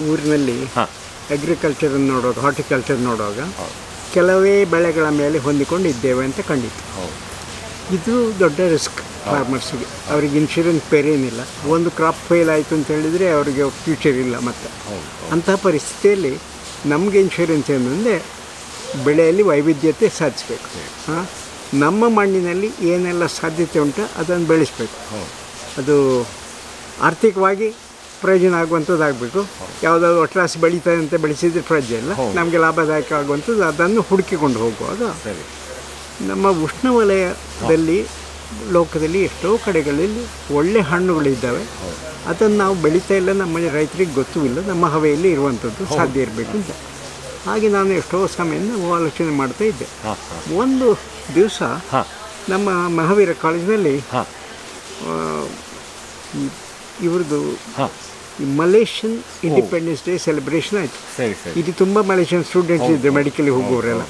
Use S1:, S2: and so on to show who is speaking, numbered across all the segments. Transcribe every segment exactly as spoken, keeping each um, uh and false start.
S1: ಊರಿನಲ್ಲಿ ಅಗ್ರಿಕಲ್ಚರ್ ನೋಡುವಾಗ ಹಾರ್ಟಿಕಲ್ಚರ್ ನೋಡುವಾಗ ಕೆಲವೇ ಬೆಳೆಗಳ ಮೇಲೆ ಹೊಂದಿಕೊಂಡು ಇದ್ದೇವೆ ಅಂತ ಖಂಡಿತ. ಇದು ದೊಡ್ಡ ರಿಸ್ಕ್ ಫಾರ್ಮರ್ಸಿಗೆ. ಅವ್ರಿಗೆ ಇನ್ಶೂರೆನ್ಸ್ ಬೇರೆ ಏನಿಲ್ಲ. ಒಂದು ಕ್ರಾಪ್ ಫೇಲ್ ಆಯಿತು ಅಂತ ಹೇಳಿದರೆ ಅವರಿಗೆ ಫ್ಯೂಚರ್ ಇಲ್ಲ. ಮತ್ತು ಅಂತಹ ಪರಿಸ್ಥಿತಿಯಲ್ಲಿ ನಮಗೆ ಇನ್ಶೂರೆನ್ಸ್ ಏನಂದರೆ ಬೆಳೆಯಲ್ಲಿ ವೈವಿಧ್ಯತೆ ಸಾಧಿಸಬೇಕು. ಹಾಂ, ನಮ್ಮ ಮಣ್ಣಿನಲ್ಲಿ ಏನೆಲ್ಲ ಸಾಧ್ಯತೆ ಉಂಟು ಅದನ್ನು ಬೆಳೆಸಬೇಕು. ಅದು ಆರ್ಥಿಕವಾಗಿ ಪ್ರಯೋಜನ ಆಗುವಂಥದ್ದಾಗಬೇಕು. ಯಾವುದಾದ್ರು ಒಟ್ರಾಸಿ ಬೆಳೀತದೆ ಅಂತ ಬೆಳೆಸಿದ್ರೆ ಪ್ರಯೋಜನ ಇಲ್ಲ. ನಮಗೆ ಲಾಭದಾಯಕ ಆಗುವಂಥದ್ದು ಅದನ್ನು ಹುಡುಕಿಕೊಂಡು ಹೋಗುವಾಗ ನಮ್ಮ ಉಷ್ಣವಲಯದಲ್ಲಿ ಲೋಕದಲ್ಲಿ ಎಷ್ಟೋ ಕಡೆಗಳಲ್ಲಿ ಒಳ್ಳೆ ಹಣ್ಣುಗಳಿದ್ದಾವೆ. ಅದನ್ನು ನಾವು ಬೆಳೀತಾ ಇಲ್ಲ, ನಮ್ಮ ರೈತರಿಗೆ ಗೊತ್ತೂ ಇಲ್ಲ. ನಮ್ಮ ಹವೆಯಲ್ಲಿ ಇರುವಂಥದ್ದು ಸಾಧ್ಯ ಇರಬೇಕು ಅಂತ. ಹಾಗೆ ನಾನು ಎಷ್ಟೋ ಸಮಯದಿಂದ ಆಲೋಚನೆ ಮಾಡ್ತಾ ಇದ್ದೆ. ಒಂದು ದಿವಸ ನಮ್ಮ ಮಹಾವೀರ ಕಾಲೇಜಿನಲ್ಲಿ ಇವ್ರದ್ದು ಮಲೇಷಿಯನ್ ಇಂಡಿಪೆಂಡೆನ್ಸ್ ಡೇ ಸೆಲೆಬ್ರೇಷನ್ ಆಯಿತು. ಇದು ತುಂಬ ಮಲೇಷಿಯನ್ ಸ್ಟೂಡೆಂಟ್ಸ್ ಇದ್ದರು, ಮೆಡಿಕಲಿಗೆ ಹೋಗೋರೆಲ್ಲ.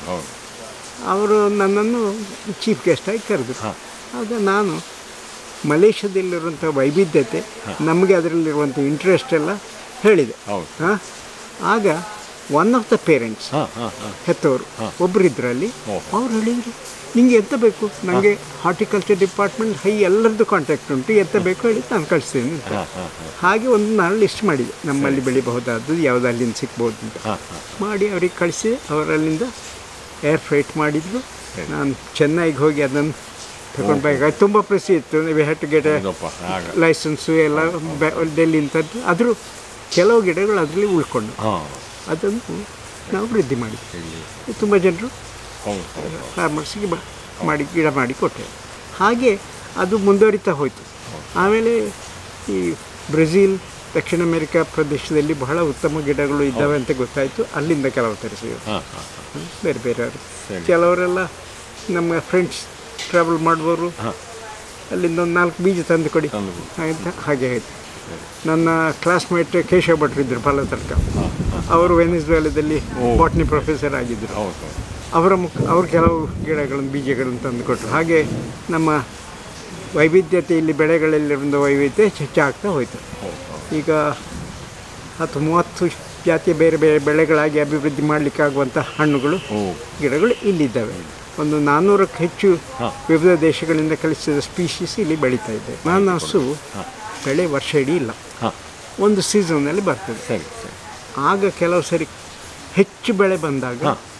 S1: ಅವರು ನನ್ನನ್ನು ಚೀಫ್ ಗೆಸ್ಟಾಗಿ ಕರೆದರು. ಆಗ ನಾನು ಮಲೇಷ್ಯಾದಲ್ಲಿರುವಂಥ ವೈವಿಧ್ಯತೆ, ನಮಗೆ ಅದರಲ್ಲಿರುವಂಥ ಇಂಟ್ರೆಸ್ಟ್ ಎಲ್ಲ ಹೇಳಿದೆ. ಹಾಂ, ಆಗ ಒನ್ ಆಫ್ ದ ಪೇರೆಂಟ್ಸ್, ಹೆತ್ತವರು ಒಬ್ಬರು ಇದರಲ್ಲಿ, ಅವ್ರು ಹೇಳಿದರು, ನಿಂಗೆ ಎಂತ ಬೇಕು? ನನಗೆ ಹಾರ್ಟಿಕಲ್ಚರ್ ಡಿಪಾರ್ಟ್ಮೆಂಟ್ ಹೈ ಎಲ್ಲರದ್ದು ಕಾಂಟ್ಯಾಕ್ಟ್ ಉಂಟು, ಎಂತ ಬೇಕು ಹೇಳಿ ನಾನು ಕಳಿಸ್ತೀನಿ ಅಂತ. ಹಾಗೆ ಒಂದು ನಾನು ಲಿಸ್ಟ್ ಮಾಡಿದೆ, ನಮ್ಮಲ್ಲಿ ಬೆಳಿಬಹುದಾದ್ದು ಯಾವುದು ಅಲ್ಲಿಂದ ಸಿಗ್ಬೋದು ಅಂತ ಮಾಡಿ ಅವ್ರಿಗೆ ಕಳಿಸಿದೆ. ಅವರಲ್ಲಿಂದ ಏರ್ ಫ್ರೈಟ್ ಮಾಡಿದರು. ನಾನು ಚೆನ್ನೈಗೆ ಹೋಗಿ ಅದನ್ನು ತಗೊಂಡು ಬೇಕಾಗಿ ತುಂಬ ಪ್ರಸಿದ್ಧ ಇತ್ತು. We had to get licence ಎಲ್ಲ ಡೆಲ್ಲಿ ಇಂಥದ್ದು. ಆದರೂ ಕೆಲವು ಗಿಡಗಳು ಅದರಲ್ಲಿ ಉಳ್ಕೊಂಡು ಅದನ್ನು ನಾವು ವೃದ್ಧಿ ಮಾಡಿದ್ವಿ. ತುಂಬ ಜನರು ಫಾರ್ಮರ್ಸಿಗೆ ಬ ಮಾಡಿ ಗಿಡ ಮಾಡಿ ಕೊಟ್ಟೆ. ಹಾಗೆ ಅದು ಮುಂದುವರಿತಾ ಹೋಯಿತು. ಆಮೇಲೆ ಈ ಬ್ರೆಜಿಲ್, ದಕ್ಷಿಣ ಅಮೆರಿಕಾ ಪ್ರದೇಶದಲ್ಲಿ ಬಹಳ ಉತ್ತಮ ಗಿಡಗಳು ಇದ್ದಾವೆ ಅಂತ ಗೊತ್ತಾಯಿತು. ಅಲ್ಲಿಂದ ಕೆಲವು ತರಿಸಿದ್ರು, ಬೇರೆ ಬೇರೆಯವರು. ಕೆಲವರೆಲ್ಲ ನಮ್ಮ ಫ್ರೆಂಡ್ಸ್ ಟ್ರಾವೆಲ್ ಮಾಡುವವರು ಅಲ್ಲಿಂದ ಒಂದು ನಾಲ್ಕು ಬೀಜ ತಂದು ಕೊಡಿ ಅಂತ ಹಾಗೆ ಆಯಿತು. ನನ್ನ ಕ್ಲಾಸ್ಮೇಟ್ ಕೇಶವ ಭಟ್ರು ಇದ್ದರು, ಫಲತರ್ಕ. ಅವರು ವೆನಿಸ್ವೇಲಾದಲ್ಲಿ ಬಾಟ್ನಿ ಪ್ರೊಫೆಸರ್ ಆಗಿದ್ದರು. ಅವರ ಮುಖ ಅವ್ರು ಕೆಲವು ಗಿಡಗಳನ್ನು ಬೀಜಗಳನ್ನು ತಂದು ಕೊಟ್ಟರು. ಹಾಗೆ ನಮ್ಮ ವೈವಿಧ್ಯತೆ, ಇಲ್ಲಿ ಬೆಳೆಗಳಲ್ಲಿರುವ ವೈವಿಧ್ಯತೆ ಹೆಚ್ಚಾಗ್ತಾ ಹೋಯಿತು. ಈಗ ಹತ್ತು ಮೂವತ್ತು ಜಾತಿಯ ಬೇರೆ ಬೇರೆ ಬೆಳೆಗಳಾಗಿ ಅಭಿವೃದ್ಧಿ ಮಾಡಲಿಕ್ಕಾಗುವಂಥ ಹಣ್ಣುಗಳು, ಗಿಡಗಳು ಇಲ್ಲಿದ್ದಾವೆ. ಒಂದು ನಾನ್ನೂರಕ್ಕೆ ಹೆಚ್ಚು ವಿವಿಧ ದೇಶಗಳಿಂದ ಕಳಿಸಿದ ಸ್ಪೀಶೀಸ್ ಇಲ್ಲಿ ಬೆಳೀತಾ ಇದೆ. ಅನಾನಸು ಬೆಳೆ ವರ್ಷ ಇಡೀ ಇಲ್ಲ, ಒಂದು ಸೀಸನ್ನಲ್ಲಿ ಬರ್ತದೆ. ಆಗ ಕೆಲವು ಸರಿ ಹೆಚ್ಚು ಬೆಳೆ ಬಂದಾಗ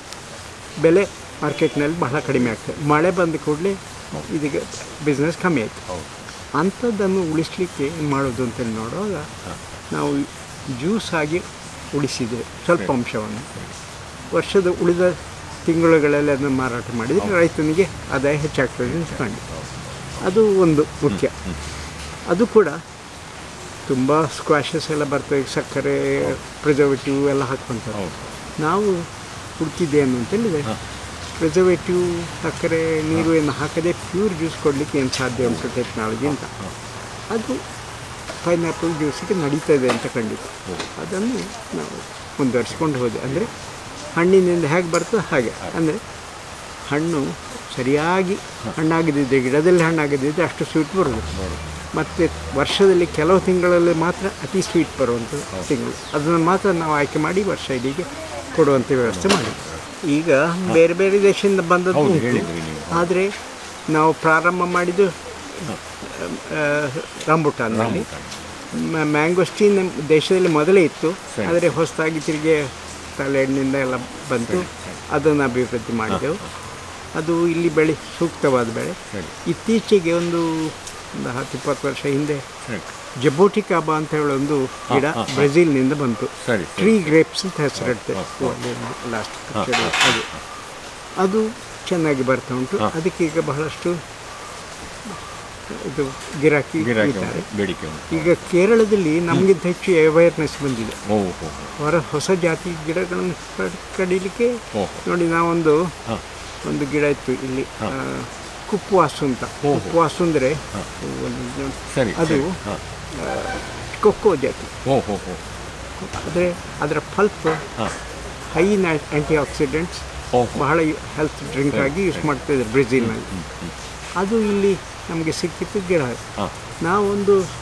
S1: ಬೆಲೆ ಮಾರ್ಕೆಟ್ನಲ್ಲಿ ಬಹಳ ಕಡಿಮೆ ಆಗ್ತದೆ. ಮಳೆ ಬಂದ ಕೂಡಲೇ ಇದಕ್ಕೆ ಬಿಸ್ನೆಸ್ ಕಮ್ಮಿ ಆಯಿತು. ಅಂಥದ್ದನ್ನು ಉಳಿಸ್ಲಿಕ್ಕೆ ಏನು ಮಾಡೋದು ಅಂತೇಳಿ ನೋಡುವಾಗ ನಾವು ಜ್ಯೂಸ್ ಆಗಿ ಉಳಿಸಿದ್ದೇವೆ ಸ್ವಲ್ಪ ಅಂಶವನ್ನು. ವರ್ಷದ ಉಳಿದ ತಿಂಗಳುಗಳಲ್ಲಿ ಅದನ್ನು ಮಾರಾಟ ಮಾಡಿದರೆ ರೈತನಿಗೆ ಆದಾಯ ಹೆಚ್ಚಾಗ್ತದೆ ಅಂತ ಕಂಡು. ಅದು ಒಂದು ಮುಖ್ಯ. ಅದು ಕೂಡ ತುಂಬ ಸ್ಕ್ವಾಷಸ್ ಎಲ್ಲ ಬರ್ತವೆ, ಸಕ್ಕರೆ, ಪ್ರಿಸರ್ವೇಟಿವ್ ಎಲ್ಲ ಹಾಕ್ಕೊಂತಾರೆ. ನಾವು ಹುಡುಕಿದ್ದೇನು ಅಂತೇಳಿದರೆ ಪ್ರಿಸರ್ವೇಟಿವ್, ಸಕ್ಕರೆ, ನೀರು ಏನು ಹಾಕದೆ ಪ್ಯೂರ್ ಜ್ಯೂಸ್ ಕೊಡಲಿಕ್ಕೆ ಏನು ಸಾಧ್ಯ ಉಂಟು ಟೆಕ್ನಾಲಜಿ ಅಂತ. ಅದು ಪೈನಾಪಲ್ ಜ್ಯೂಸಿಗೆ ನಡೀತದೆ ಅಂತ ಖಂಡಿತ. ಅದನ್ನು ನಾವು ಮುಂದುವರಿಸ್ಕೊಂಡು ಹೋದೆ. ಅಂದರೆ ಹಣ್ಣಿನಿಂದ ಹೇಗೆ ಬರ್ತದೆ ಹಾಗೆ. ಅಂದರೆ ಹಣ್ಣು ಸರಿಯಾಗಿ ಹಣ್ಣಾಗದಿದ್ದರೆ, ಗಿಡದಲ್ಲಿ ಹಣ್ಣಾಗದಿದ್ದರೆ ಅಷ್ಟು ಸ್ವೀಟ್ ಬರೋದು. ಮತ್ತು ವರ್ಷದಲ್ಲಿ ಕೆಲವು ತಿಂಗಳಲ್ಲಿ ಮಾತ್ರ ಅತಿ ಸ್ವೀಟ್ ಬರುವಂಥ ತಿಂಗಳು, ಅದನ್ನು ಮಾತ್ರ ನಾವು ಆಯ್ಕೆ ಮಾಡಿ ವರ್ಷ ಇಡೀಗೆ ಕೊಡುವಂಥ ವ್ಯವಸ್ಥೆ ಮಾಡಿ. ಈಗ ಬೇರೆ ಬೇರೆ ದೇಶದಿಂದ ಬಂದದ್ದು ಉಂಟು. ಆದರೆ ನಾವು ಪ್ರಾರಂಭ ಮಾಡಿದ್ದು ರಂಬುಟಾನ್ನಲ್ಲಿ. ಮ್ಯಾಂಗೋಸ್ಟೀನ್ ದೇಶದಲ್ಲಿ ಮೊದಲೇ ಇತ್ತು, ಆದರೆ ಹೊಸದಾಗಿ ತಿರುಗಿ ಥಾಯ್ಲೆಂಡ್ನಿಂದ ಎಲ್ಲ ಬಂತು. ಅದನ್ನು ಅಭಿವೃದ್ಧಿ ಮಾಡಿದೆವು. ಅದು ಇಲ್ಲಿ ಬೆಳೆ ಸೂಕ್ತವಾದ ಬೆಳೆ. ಇತ್ತೀಚೆಗೆ ಒಂದು ಒಂದು ಹತ್ತು ಇಪ್ಪತ್ತು ವರ್ಷ ಹಿಂದೆ ಜಬೋಟಿಕಾಬಾ ಅಂತ ಹೇಳೋ ಒಂದು ಗಿಡ ಬ್ರೆಜಿಲ್ನಿಂದ ಬಂತು. ಟ್ರೀ ಗ್ರೇಪ್ಸ್ ಅಂತ ಹೆಸರಿಡುತ್ತೆ ಲಾಸ್ಟ್. ಅದು ಅದು ಚೆನ್ನಾಗಿ ಬರ್ತಾ ಉಂಟು. ಅದಕ್ಕೆ ಈಗ ಬಹಳಷ್ಟು ಇದು ಗಿರಾಕಿ ಇದ್ದಾರೆ. ಈಗ ಕೇರಳದಲ್ಲಿ ನಮಗಿಂತ ಹೆಚ್ಚು ಅವೇರ್ನೆಸ್ ಬಂದಿದೆ. ಹೊರ ಹೊಸ ಜಾತಿ ಗಿಡಗಳನ್ನು ಕಡೀಲಿಕ್ಕೆ ನೋಡಿ. ನಾವೊಂದು ಒಂದು ಗಿಡ ಇತ್ತು ಇಲ್ಲಿ, ಕುಪ್ಪುವಾಸು ಅಂತ. ಕುಪ್ಪುವಾಸು ಅಂದರೆ ಅದು ಕೊಕ್ಕೋ ಜಾತಿ. ಆದರೆ ಅದರ ಪಲ್ಪ್ ಹೈ ಆ್ಯಂಟಿ ಆಕ್ಸಿಡೆಂಟ್ಸ್, ಬಹಳ ಹೆಲ್ತ್ ಡ್ರಿಂಕ್ ಆಗಿ ಯೂಸ್ ಮಾಡ್ತಾಯಿದ್ದಾರೆ ಬ್ರೆಜಿಲ್ನಲ್ಲಿ. ಅದು ಇಲ್ಲಿ ನಮಗೆ ಸಿಕ್ಕಿತ್ತು ಗಿಡ. ನಾವೊಂದು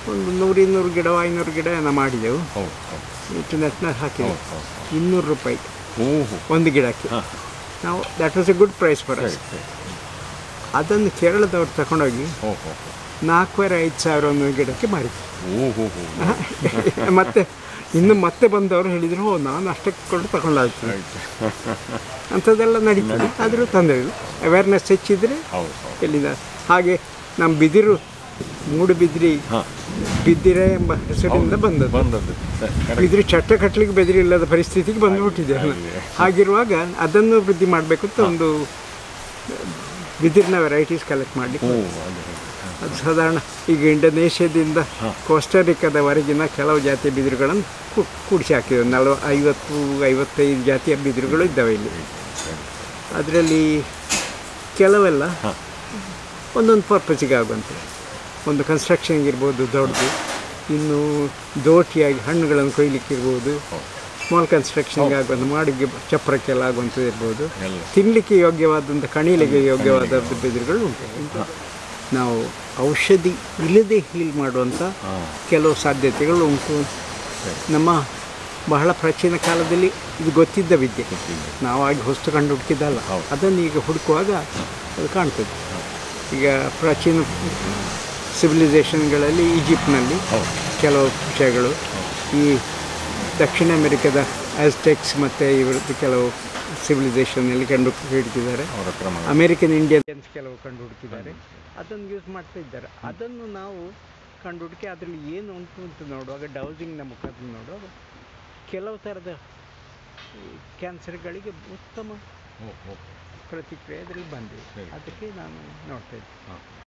S1: ಒಂದು ನೂರು ಇನ್ನೂರು ಗಿಡ ಐನೂರು ಗಿಡ ನಾವು ಮಾಡಿದೆವು. ಇಂಟರ್ನೆಟ್ನಲ್ಲಿ ಹಾಕಿದೆವು. ಇನ್ನೂರು ರೂಪಾಯಿ ಒಂದು ಗಿಡಕ್ಕೆ. ನಾವು that was a good price for us. ಅದನ್ನು ಕೇರಳದವ್ರು ತಗೊಂಡೋಗಿ ನಾಲ್ಕೂವರೆ ಐದು ಸಾವಿರ ಒಂದು ಗಿಡಕ್ಕೆ ಮಾರಿದ್ರು. ಮತ್ತೆ ಇನ್ನು ಮತ್ತೆ ಬಂದವರು ಹೇಳಿದರು, ಓ ನಾನು ಅಷ್ಟಕ್ಕೆ ಕೊಂಡು ತಗೊಂಡಾಯ್ತು ಅಂಥದ್ದೆಲ್ಲ ನಡೀತದೆ. ಆದರೂ ತೊಂದರೆ ಇಲ್ಲ, ಅವೇರ್ನೆಸ್ ಹೆಚ್ಚಿದ್ರೆ ಎಲ್ಲಿಂದ. ಹಾಗೆ ನಮ್ಮ ಬಿದಿರು ಮೂಡುಬಿದ್ರಿ ಬಿದ್ದಿರೆ ಎಂಬ ಹೆಸರಿನಿಂದ ಬಂದದ್ದು. ಬಿದಿರು ಚಟ್ಟ ಕಟ್ಟಲಿಕ್ಕೆ ಬೆದಿರು ಇಲ್ಲದ ಪರಿಸ್ಥಿತಿಗೆ ಬಂದುಬಿಟ್ಟಿದೆ. ಹಾಗಿರುವಾಗ ಅದನ್ನು ವೃದ್ಧಿ ಮಾಡಬೇಕು ಅಂತ ಒಂದು ಬಿದಿರಿನ ವೆರೈಟೀಸ್ ಕಲೆಕ್ಟ್ ಮಾಡಲಿಕ್ಕೆ. ಅದು ಸಾಧಾರಣ ಈಗ ಇಂಡೋನೇಷ್ಯಾದಿಂದ ಕೋಸ್ಟರಿಕಾದವರೆಗಿನ ಕೆಲವು ಜಾತಿಯ ಬಿದಿರುಗಳನ್ನು ಕೂಡಿಸಿ ಹಾಕಿದ್ರು. ನಲವ ಐವತ್ತು ಐವತ್ತೈದು ಜಾತಿಯ ಬಿದಿರುಗಳು ಇದ್ದಾವೆ ಇಲ್ಲಿ. ಅದರಲ್ಲಿ ಕೆಲವೆಲ್ಲ ಒಂದೊಂದು ಪರ್ಪಸಿಗೆ ಆಗುವಂತೆ. ಒಂದು ಕನ್ಸ್ಟ್ರಕ್ಷನ್ಗೆ ಇರ್ಬೋದು ದೊಡ್ಡದು, ಇನ್ನು ದೋಟಿಯಾಗಿ ಹಣ್ಣುಗಳನ್ನು ಕೊಯ್ಲಿಕ್ಕಿರ್ಬೋದು, ಸ್ಮಾಲ್ ಕನ್ಸ್ಟ್ರಕ್ಷನ್ಗೆ ಆಗುವಂಥ ಮಾಡಿಗೆ ಚಪ್ಪರಕ್ಕೆಲ್ಲ ಆಗುವಂಥದ್ದು ಇರ್ಬೋದು, ತಿನ್ನಲಿಕ್ಕೆ ಯೋಗ್ಯವಾದಂಥ ಕಣೀಲಿಗೆ ಯೋಗ್ಯವಾದ ಬಿದಿರುಗಳು ಉಂಟು. ನಾವು ಔಷಧಿ ಇಲ್ಲದೆ ಹೀಲ್ ಮಾಡುವಂಥ ಕೆಲವು ಸಾಧ್ಯತೆಗಳು ಉಂಟು. ನಮ್ಮ ಬಹಳ ಪ್ರಾಚೀನ ಕಾಲದಲ್ಲಿ ಇದು ಗೊತ್ತಿದ್ದ ವಿದ್ಯೆ, ನಾವಾಗಿ ಹೊಸ್ತು ಕಂಡು ಹುಡುಕಿದ್ದಲ್ಲ. ಅದನ್ನು ಈಗ ಹುಡುಕುವಾಗ ಅದು ಕಾಣ್ತದೆ. ಈಗ ಪ್ರಾಚೀನ ಸಿವಿಲೈಸೇಷನ್ಗಳಲ್ಲಿ ಈಜಿಪ್ಟ್ನಲ್ಲಿ ಕೆಲವು ವಿಷಯಗಳು, ಈ ದಕ್ಷಿಣ ಅಮೆರಿಕದ ಆಸ್ಟೆಕ್ಸ್ ಮತ್ತು ಇವರದ್ದು ಕೆಲವು ಸಿವಿಲೈಸೇಷನ್ನಲ್ಲಿ ಕಂಡು ಹಿಡಿದಿದ್ದಾರೆ. ಅಮೇರಿಕನ್ ಇಂಡಿಯನ್ಸ್ ಕೆಲವು ಕಂಡು ಹುಡುಕಿದ್ದಾರೆ. ಅದನ್ನು ಯೂಸ್ ಮಾಡ್ತಾ ಇದ್ದಾರೆ. ಅದನ್ನು ನಾವು ಕಂಡು ಹುಡುಕಿ ಅದರಲ್ಲಿ ಏನು ಉಂಟು ಅಂತ ನೋಡುವಾಗ, ಡೌಸಿಂಗ್ನ ಮುಖಾಂತರ ನೋಡುವಾಗ ಕೆಲವು ಥರದ ಕ್ಯಾನ್ಸರ್ಗಳಿಗೆ ಉತ್ತಮ ಪ್ರತಿಕ್ರಿಯೆ ಅದರಲ್ಲಿ ಬಂದಿದೆ. ಅದಕ್ಕೆ ನಾನು ನೋಡ್ತಾ ಇದ್ದೆ.